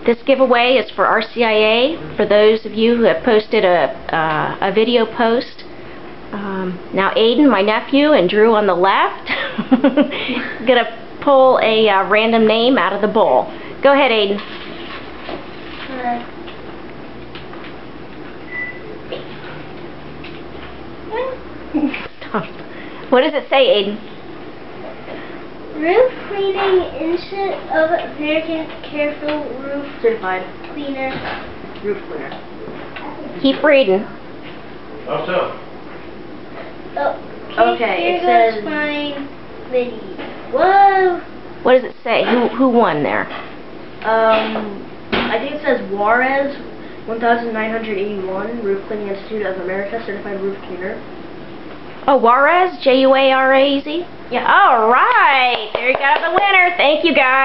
This giveaway is for RCIA, for those of you who have posted a video post. Now Aiden, my nephew, and Drew on the left, gonna pull a random name out of the bowl. Go ahead, Aiden. What does it say, Aiden? Roof cleaning Institute of American Careful Roof Certified Cleaner. Roof cleaner. Keep reading. Oh, okay, it says fine lady. Whoa. What does it say? Who won there? I think it says Juarez 1981 Roof Cleaning Institute of America Certified Roof Cleaner. Oh, Juarez? Juarez? Yeah. All right. There you go, the winner. Thank you, guys.